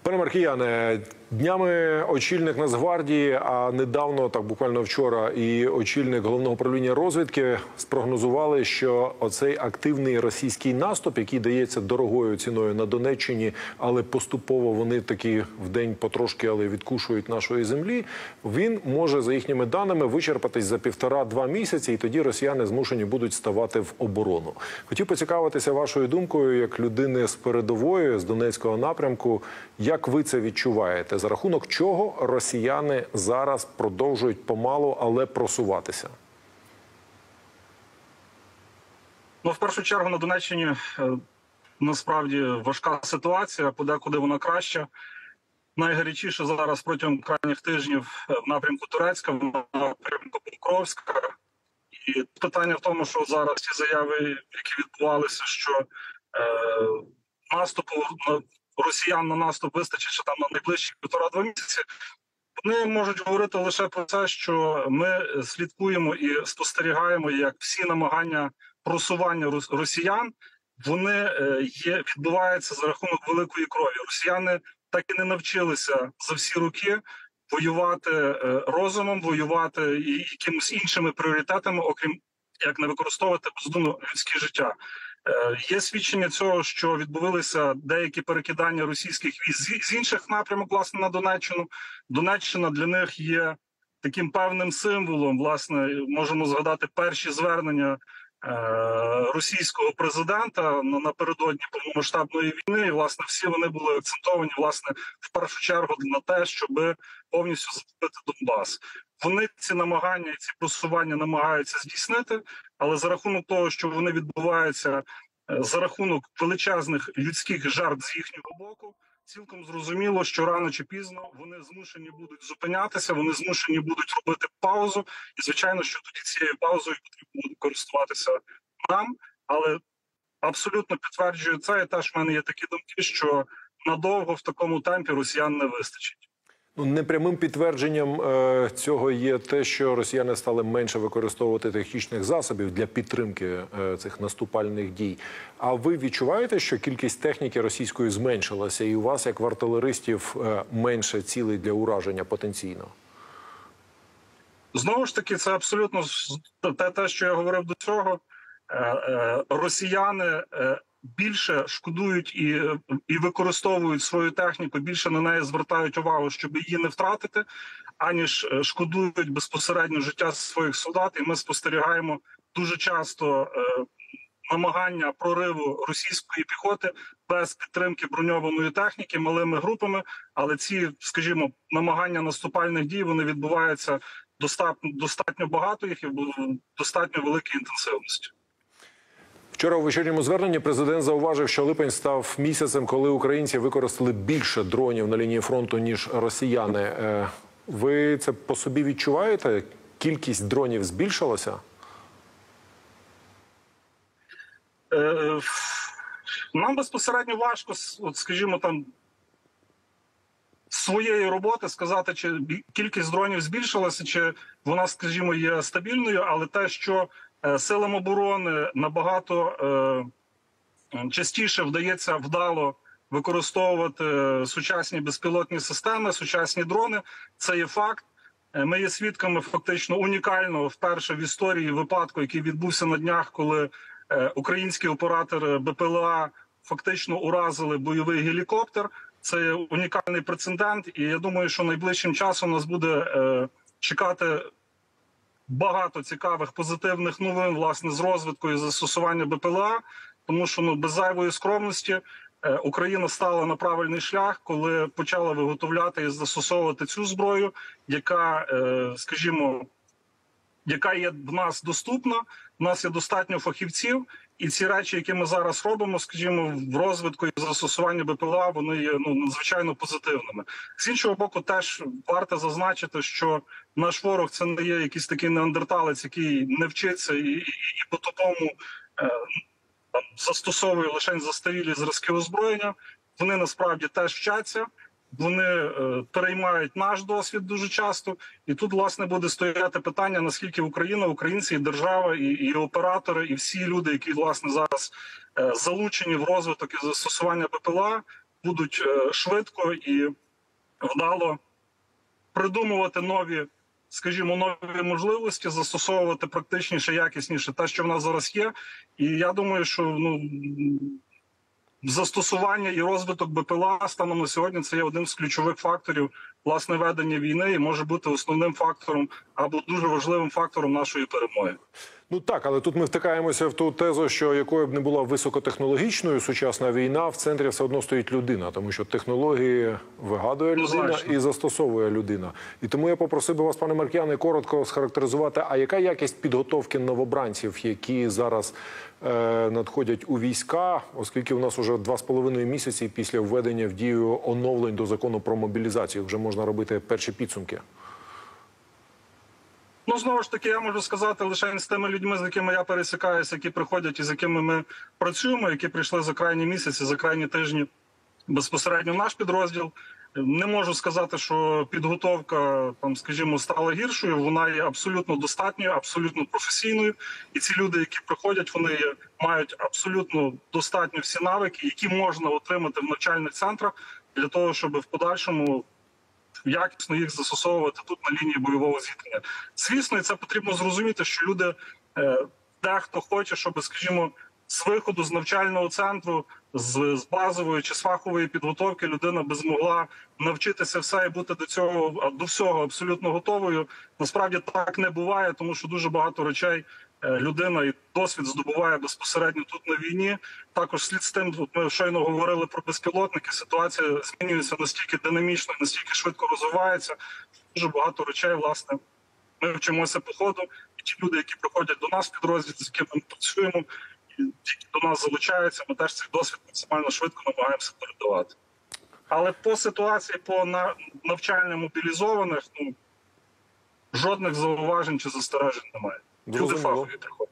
Пане Маркіяне, днями очільник Нацгвардії, а недавно, так буквально вчора, і очільник Головного управління розвідки спрогнозували, що оцей активний російський наступ, який дається дорогою ціною на Донеччині, але поступово вони таки вдень потрошки, але відкушують нашої землі, він може, за їхніми даними, вичерпатись за 1,5-2 місяці, і тоді росіяни змушені будуть ставати в оборону. Хотів поцікавитися вашою думкою, як людини з передової, з Донецького напрямку, як ви це відчуваєте? За рахунок чого росіяни зараз продовжують помалу, але просуватися? Ну, в першу чергу, на Донеччині насправді важка ситуація, подекуди вона краща. Найгарячіше зараз протягом крайніх тижнів в напрямку Турецька, в напрямку Покровська. І питання в тому, що зараз ті заяви, які відбувалися, що наступу росіян на наступ вистачить, що там на найближчі 1,5-2 місяці, вони можуть говорити лише про те, що ми слідкуємо і спостерігаємо, як всі намагання просування росіян, вони відбуваються за рахунок великої крові. Росіяни так і не навчилися за всі роки воювати розумом, воювати і якимось іншими пріоритетами, окрім як не використовувати бездумно людське життя. Є свідчення цього, що відбувалися деякі перекидання російських військ з інших напрямок, власне, на Донеччину. Донеччина для них є таким певним символом, власне, можемо згадати перші звернення російського президента напередодні повномасштабної війни. І, власне, всі вони були акцентовані, власне, в першу чергу на те, щоб повністю захопити Донбас. Вони ці намагання і ці просування намагаються здійснити, але за рахунок того, що вони відбуваються за рахунок величезних людських жертв з їхнього боку, цілком зрозуміло, що рано чи пізно вони змушені будуть зупинятися, вони змушені будуть робити паузу. І, звичайно, що тоді цією паузою потрібно буде користуватися нам. Але абсолютно підтверджую це, і теж в мене є такі думки, що надовго в такому темпі росіян не вистачить. Непрямим підтвердженням цього є те, що росіяни стали менше використовувати технічних засобів для підтримки цих наступальних дій. А ви відчуваєте, що кількість техніки російської зменшилася, і у вас, як в артилеристів, менше цілей для ураження потенційно? Знову ж таки, це абсолютно те, що я говорив до цього. Росіяни більше шкодують і використовують свою техніку, більше на неї звертають увагу, щоб її не втратити, аніж шкодують безпосередньо життя своїх солдат. І ми спостерігаємо дуже часто намагання прориву російської піхоти без підтримки броньованої техніки малими групами, але ці, скажімо, намагання наступальних дій, вони відбуваються достатньо багато їх і в достатньо великій інтенсивності. Вчора у вечірньому зверненні президент зауважив, що липень став місяцем, коли українці використали більше дронів на лінії фронту, ніж росіяни. Ви це по собі відчуваєте? Кількість дронів збільшилася? Нам безпосередньо важко, скажімо, там, своєї роботи сказати, чи кількість дронів збільшилася, чи вона, скажімо, є стабільною, але те, що силам оборони набагато частіше вдається вдало використовувати сучасні безпілотні системи, сучасні дрони, це є факт. Ми є свідками фактично унікального вперше в історії випадку, який відбувся на днях, коли українські оператори БПЛА фактично уразили бойовий гелікоптер. Це унікальний прецедент, і я думаю, що найближчим часом нас буде чекати багато цікавих позитивних новин, власне, з розвитку і застосування БПЛА, тому що без зайвої скромності Україна стала на правильний шлях, коли почала виготовляти і застосовувати цю зброю, яка, скажімо, яка є в нас доступна, в нас є достатньо фахівців, і ці речі, які ми зараз робимо, скажімо, в розвитку і застосуванні БПЛА, вони є надзвичайно позитивними. З іншого боку, теж варто зазначити, що наш ворог – це не є якийсь такий неандерталець, який не вчиться і по-тупому застосовує лише застарілі зразки озброєння. Вони насправді теж вчаться. Вони переймають наш досвід дуже часто. І тут, власне, буде стояти питання, наскільки Україна, українці, і держава, і оператори, і всі люди, які, власне, зараз залучені в розвиток і застосування БПЛА, будуть швидко і вдало придумувати нові, скажімо, нові можливості, застосовувати практичніше, якісніше те, що в нас зараз є. І я думаю, що застосування і розвиток БПЛА станом на сьогодні це є одним з ключових факторів власне ведення війни і може бути основним фактором або дуже важливим фактором нашої перемоги. Ну так, але тут ми втикаємося в ту тезу, що якою б не була високотехнологічною сучасна війна, в центрі все одно стоїть людина, тому що технології вигадує людина і застосовує людина. І тому я попросив би вас, пане Маркіяне, коротко схарактеризувати, а яка якість підготовки новобранців, які зараз надходять у війська, оскільки у нас вже 2,5 місяці після введення в дію оновлень до закону про мобілізацію, вже можна робити перші підсумки. Ну, знову ж таки, я можу сказати лише з тими людьми, з якими я пересікаюся, які приходять і з якими ми працюємо, які прийшли за крайні місяці, за крайні тижні безпосередньо в наш підрозділ. Не можу сказати, що підготовка, там, скажімо, стала гіршою. Вона є абсолютно достатньою, абсолютно професійною. І ці люди, які приходять, вони мають абсолютно достатньо всі навики, які можна отримати в навчальних центрах для того, щоб в подальшому якісно їх застосовувати тут на лінії бойового зіткнення. Звісно, і це потрібно зрозуміти, що люди, дехто хоче, щоб, скажімо, з виходу з навчального центру, з базової чи з фахової підготовки людина би змогла навчитися все і бути до всього абсолютно готовою. Насправді так не буває, тому що дуже багато речей людина і досвід здобуває безпосередньо тут на війні. Також слід з тим, от ми щойно говорили про безпілотники, ситуація змінюється настільки динамічно, настільки швидко розвивається. Дуже багато речей, власне, ми вчимося по ходу. І ті люди, які приходять до нас в підрозділ, з якими ми працюємо, які до нас залучаються, ми теж цей досвід максимально швидко намагаємося передавати. Але по ситуації, по навчанню мобілізованих, жодних зауважень чи застережень немає. Люди фахові приходять.